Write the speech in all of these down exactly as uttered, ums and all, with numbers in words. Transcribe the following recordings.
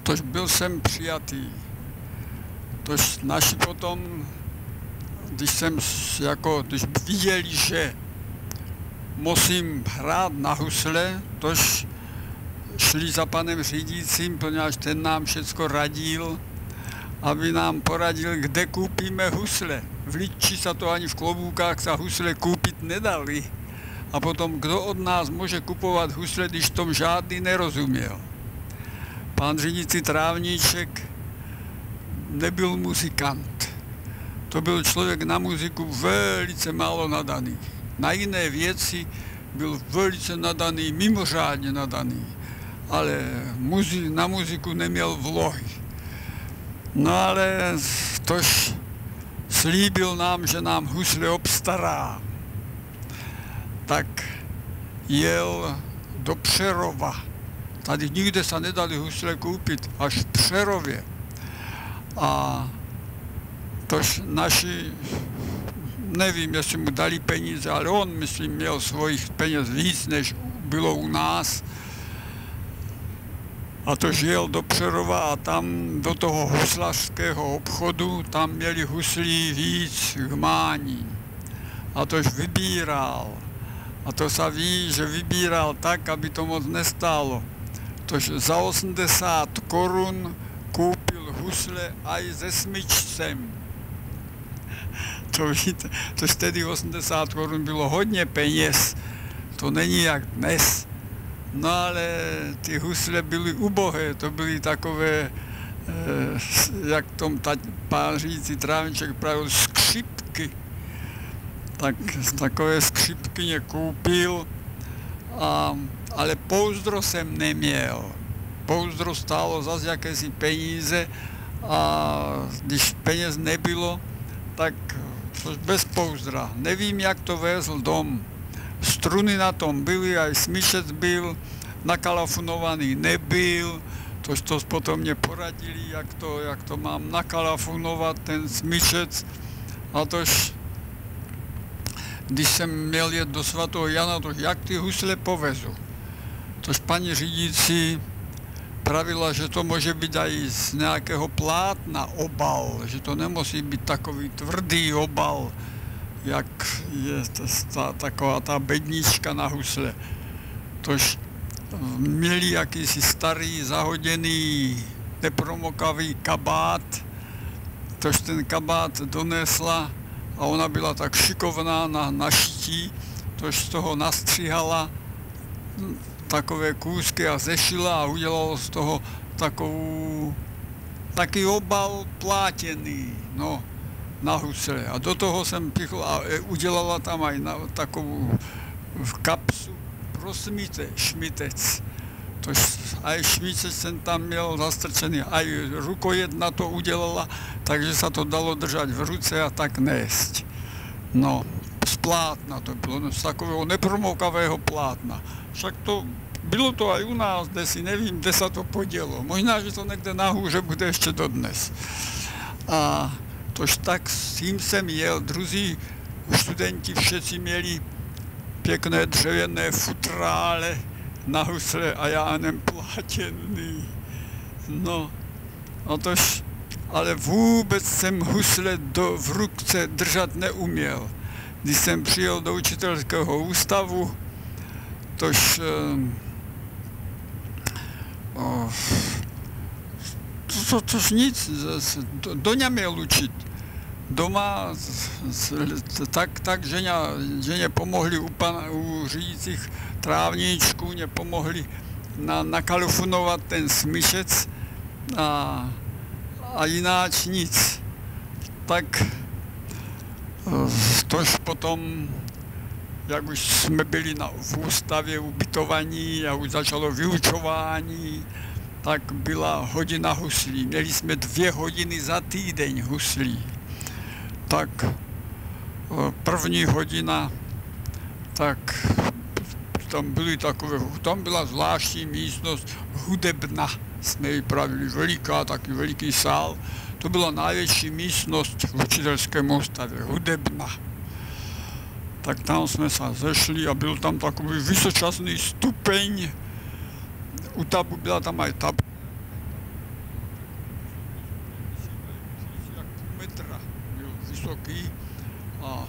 tož byl jsem přijatý. Tož naši potom, když jsem jako, když viděli, že musím hrát na husle, tož šli za panem řídícím, protože ten nám všecko radil, aby nám poradil, kde koupíme husle. V Lidči sa to ani v klobúkách sa husle kúpiť nedali. A potom, kdo od nás môže kupovať husle, když tom žádný nerozuměl. Pán řídící Trávníček nebyl muzikant. To byl člověk na muziku velice málo nadaný. Na jiné věci byl velice nadaný, mimořádně nadaný. Ale muzi- na muziku neměl vlohy. No ale tož slíbil nám, že nám husle obstará. Tak jel do Přerova. Tady nikde se nedali husle koupit, až v Přerově. A tož naši, nevím, jestli mu dali peníze, ale on, myslím, měl svojich peněz víc, než bylo u nás. A to žil do Přerova a tam do toho huslařského obchodu, tam měli huslí víc hmání. A tož vybíral. A to se ví, že vybíral tak, aby to moc nestálo. Tož za osmdesát korun koupil husle aj se smyčcem. To víte, tož tedy osmdesát korun bylo hodně peněz. To není jak dnes. No ale ty husle byly ubohé, to byly takové, jak tom pán řídící Trávníček pravil, skřipky. Tak takové skřipky mě koupil, a, ale pouzdro jsem neměl. Pouzdro stálo zase jakési peníze a když peněz nebylo, tak bez pouzdra. Nevím, jak to vezl dom. Struny na tom byly, aj smyčec byl, nakalafunovaný nebyl, tož to potom mě poradili, jak to, jak to mám nakalafunovat, ten smyčec. A tož, když jsem měl jet do svatého Jana, tož jak ty husle povezu. Tož paní řídící pravila, že to může být aj z nějakého plátna obal, že to nemusí být takový tvrdý obal, jak je ta, taková ta bednička na husle. Tož měli jakýsi starý, zahoděný, nepromokavý kabát, tož ten kabát donesla a ona byla tak šikovná na, na šití, tož z toho nastříhala takové kůzky a zešila a udělalo z toho takovou, taký obal plátěný, no, na husle. A do toho jsem pichl a udělala tam aj na takovou kapsu pro smíte, šmitec. Tož aj šmitec jsem tam měl zastrčený, aj rukojed na to udělala, takže se to dalo držet v ruce a tak nést. No, z plátna to bylo, z takového nepromokavého plátna. Však to, bylo to aj u nás, kde si nevím, kde se to podělo. Možná, že to někde nahůře bude ještě dodnes. A tož tak s tím jsem jel, druzí studenti všetci měli pěkné dřevěné futrále na husle a já nem plátěný. No, a tož, ale vůbec jsem husle do, v ruce držet neuměl. Když jsem přijel do učitelského ústavu, tož oh, to, to, tož nic, do, do ně měl učit. Doma tak, tak ženě, ženě pomohli u, pana, u řídících Trávníčků, mě pomohli na, nakalifunovat ten smyčec a, a jináč nic. Tak tož potom, jak už jsme byli na, v ústavě ubytovaní a už začalo vyučování, tak byla hodina huslí. Měli jsme dvě hodiny za týden huslí. Tak první hodina, tak tam byly takové, tam byla zvláštní místnost hudebna, jsme ji pravili, veliká, taky veliký sál. To byla největší místnost v učitelském ústavě, hudebna. Tak tam jsme se zešli a byl tam takový vysočasný stupeň. U tabu byla tam aj tabu. vysoký a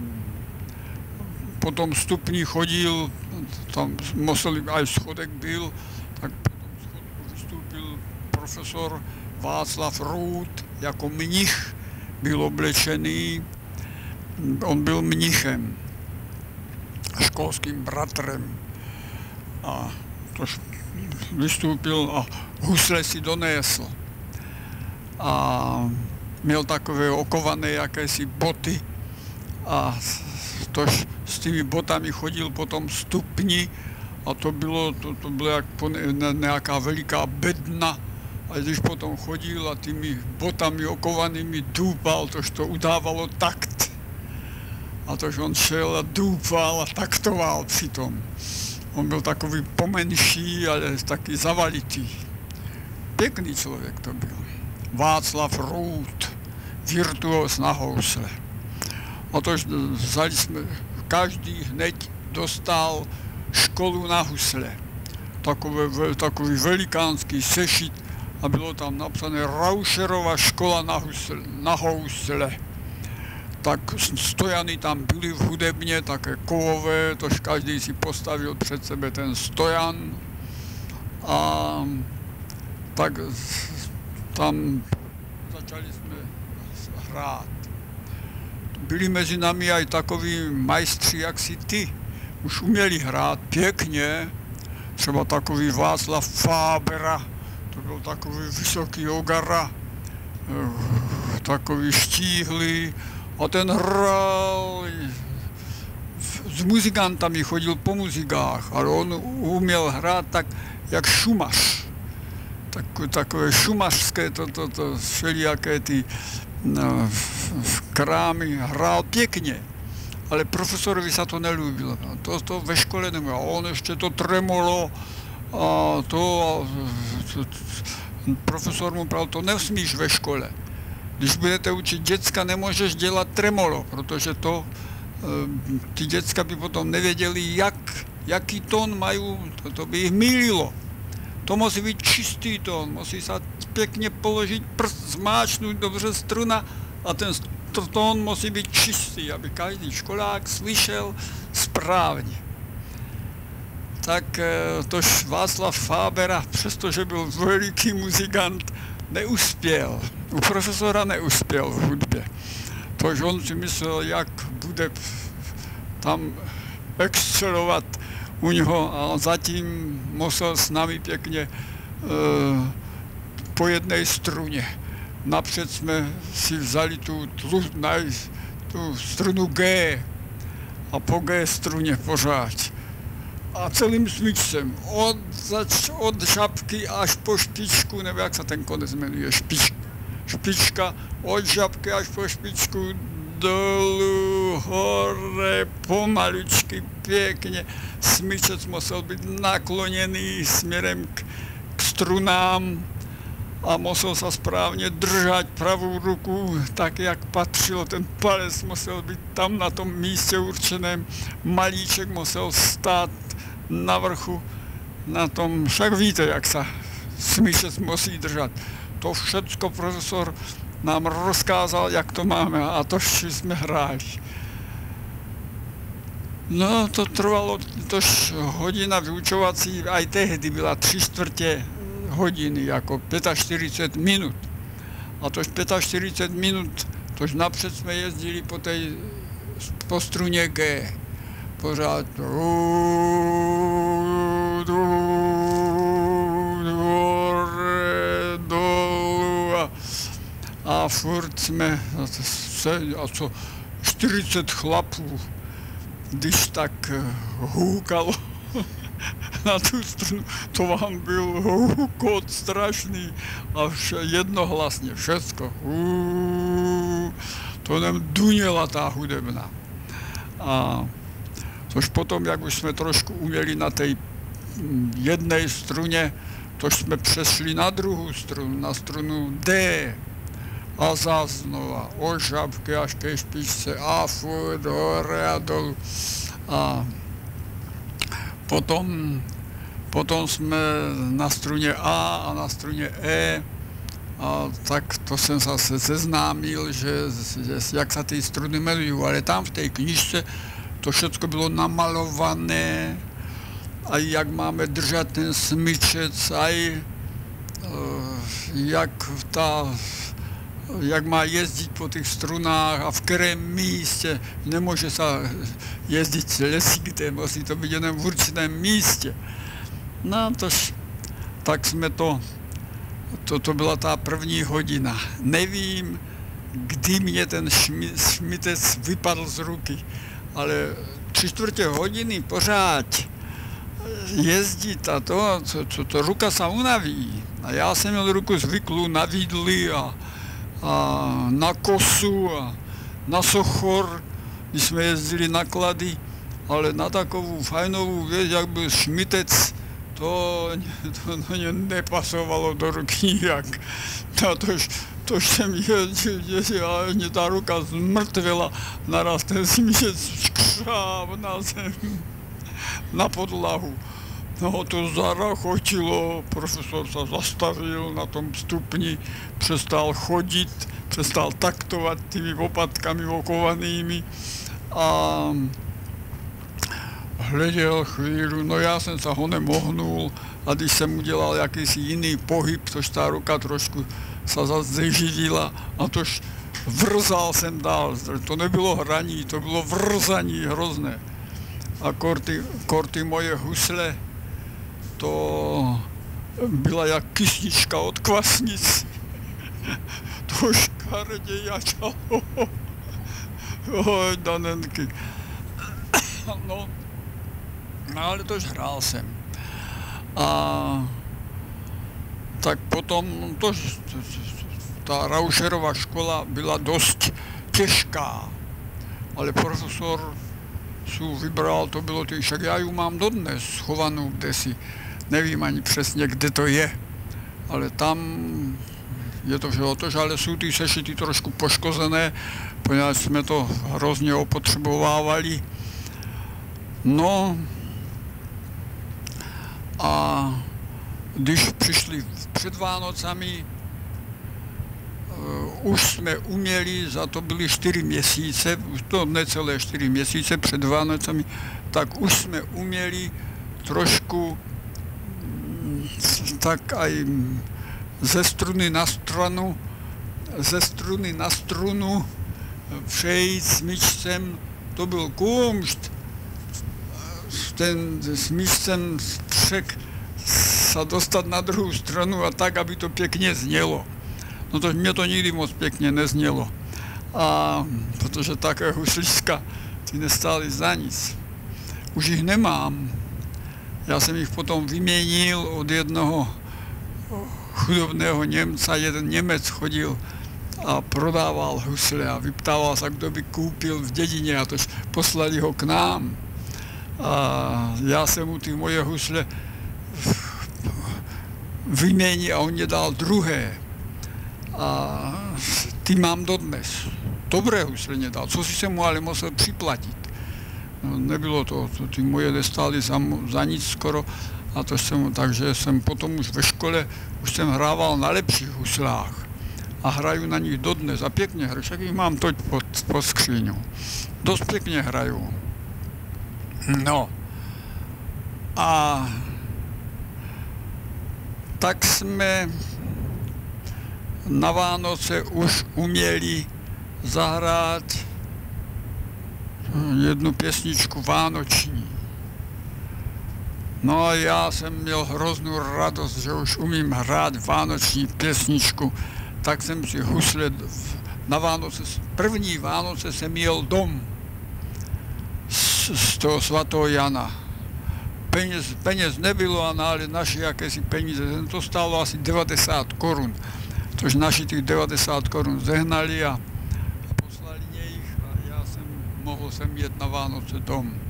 po tom stupni chodil, tam musel, aj schodek byl, tak po tom schodku vystúpil profesor Václav Rút jako mnich, byl oblečený, on byl mnichem, školským bratrem a to vystúpil a husle si donesl a měl takové okované jakési boty a tož s tými botami chodil po tom stupni a to bylo, to, to bylo jak nějaká veliká bedna a když potom chodil a tými botami okovanými dúpal, tož to udávalo takt. A tož on šel a dúpal a taktoval přitom. On byl takový pomenší, ale taky zavalitý. Pěkný člověk to byl. Václav Rút, virtuóz na housle. A tož vzali jsme, každý hned dostal školu na husle. Takové, takový velikánský sešit a bylo tam napsané Raušerova škola na husle. Na housle. Tak stojany tam byly v hudebně, také kovové, tož každý si postavil před sebe ten stojan a tak tam začali jsme hrát. Byli mezi nami aj takoví majstři, jak si ty, už uměli hrát pěkně, třeba takový Václav Fábera, to byl takový vysoký ogara, takový štíhlý, a ten hrál, s muzikantami chodil po muzikách, ale on uměl hrát tak, jak Šumaš. Tak, takové šumařské, to, to, to všelijaké ty no, krámy, hrál pěkně. Ale profesorovi se to nelúbilo. To, to ve škole neměl. A on ještě to tremolo a to, a to profesor mu pravil, to nesmíš ve škole. Když budete učit děcka, nemůžeš dělat tremolo, protože to, ty děcka by potom nevěděli, jak, jaký tón mají, to, to by jich mýlilo. To musí být čistý tón, musí se pěkně položit prst, zmáčknout dobře struna a ten tón musí být čistý, aby každý školák slyšel správně. Tak tož Václav Fábera, přestože byl veliký muzikant, neuspěl. U profesora neuspěl v hudbě. Tož on si myslel, jak bude tam excelovat u něho a zatím musel s námi pěkně e, po jedné struně. Napřed jsme si vzali tu, tu, tu strunu G a po G struně pořád. A celým smyčcem, od, zač, od žabky až po špičku, nebo jak se ten konec jmenuje, špič, špička, od žabky až po špičku, dolů, hore, pomaličky, pěkně. Smyčec musel být nakloněný směrem k, k strunám a musel se správně držet pravou ruku, tak jak patřilo. Ten palec musel být tam na tom místě určeném, malíček musel stát na vrchu, na tom, však víte, jak se smyčec musí držet. To všecko profesor nám rozkázal, jak to máme, a to jsme hráli. No, to trvalo, tož hodina vyučovací, aj tehdy byla tři čtvrtě hodiny, jako čtyřicet pět minut. A tož čtyřicet pět minut, tož napřed jsme jezdili po té, po struně G. Pořád a, a furt jsme, a co, čtyřicet chlapů, když tak hůkalo na tu strunu, to vám byl hůkot strašný a vše, jednohlasně, všecko. To nám duněla ta hudebna. A tož potom, jak už jsme trošku uměli na té jedné struně, tož jsme přešli na druhou strunu, na strunu D. A zás znova od žabky až ke špičce a furt hore a dolů. A potom, potom jsme na struně A a na struně E A tak to jsem se seznámil, že, že jak se ty struny jmenují, ale tam v té knižce to všechno bylo namalované, a jak máme držet ten smyčec, aj jak, ta, jak má jezdit po těch strunách a v kterém místě. Nemůže se jezdit lesíkem, musí to být jenom v určitém místě. No tož, tak jsme to, to, to byla ta první hodina. Nevím, kdy mě ten šmitec vypadl z ruky, ale tři čtvrtě hodiny pořád jezdit a to, to, to, to ruka se unaví. A já jsem měl ruku zvyklou na vidly a, a na kosu a na sochor, když jsme jezdili na klady, ale na takovou fajnovou věc, jak byl šmitec, to, to, to nepasovalo do ruky nijak. To, tož, tož jsem jezdil, ale mě ta ruka zmrtvila, naraz ten šmitec škřáv na zem, na podlahu. No to zarachotilo, profesor se zastavil na tom stupni, přestal chodit, přestal taktovat těmi opatkami okovanými a hleděl chvíli, no já jsem se ho nemohnul a když jsem udělal jakýsi jiný pohyb, tož ta ruka trošku se zase zeživila a tož vrzal jsem dál, to nebylo hraní, to bylo vrzaní hrozné. A korty, korty moje husle, to byla jak kysnička od kvasnic. To škaredě jačalo. Oj, danenky. No, ale tož hrál jsem. A tak potom, tož, ta Rauscherová škola byla dost těžká, ale profesor su vybral, to bylo ty, však já ju mám dodnes schovanou kdesi, nevím ani přesně, kde to je, ale tam je to všechno tož, ale jsou ty sešity trošku poškozené, poněvadž jsme to hrozně opotřebovávali. No a když přišli před Vánocami, Uh, už jsme uměli, za to byly čtyři měsíce, to necelé čtyři měsíce před Vánocami, tak už jsme uměli trošku tak aj ze struny na stranu, ze struny na strunu přejít smyčcem, to byl kumšt, ten smyčcem však se dostat na druhou stranu a tak, aby to pěkně znělo. No to mě to nikdy moc pěkně neznělo. A protože také huslička, ty nestály za nic. Už jich nemám. Já jsem jich potom vyměnil od jednoho chudobného Němca. Jeden Němec chodil a prodával husle a vyptával se, kdo by koupil v dědině, a tož poslali ho k nám. A já jsem mu ty moje husle vyměnil a on mě dal druhé. A ty mám dodnes. Dobré husle mě dal, co si jsem mu ale musel připlatit. No, nebylo to, to, ty moje nestály za, za nic skoro, a to jsem, takže jsem potom už ve škole, už jsem hrával na lepších huslách a hraju na nich dodnes a pěkně hraju, však jich mám toť pod, pod skříňou. Dost pěkně hraju. No a tak jsme na Vánoce už uměli zahrát jednu pěsničku vánoční. No a já jsem měl hroznou radost, že už umím hrát vánoční pěsničku, tak jsem si husle na Vánoce, první Vánoce jsem jel dom z, z toho svatého Jana. Peněz, peněz nebylo, ale naši jakési peníze, to stálo asi devadesát korun. Tož naši těch devadesát korun zehnali a poslali jich a já jsem mohl jsem jet na Vánoce dom.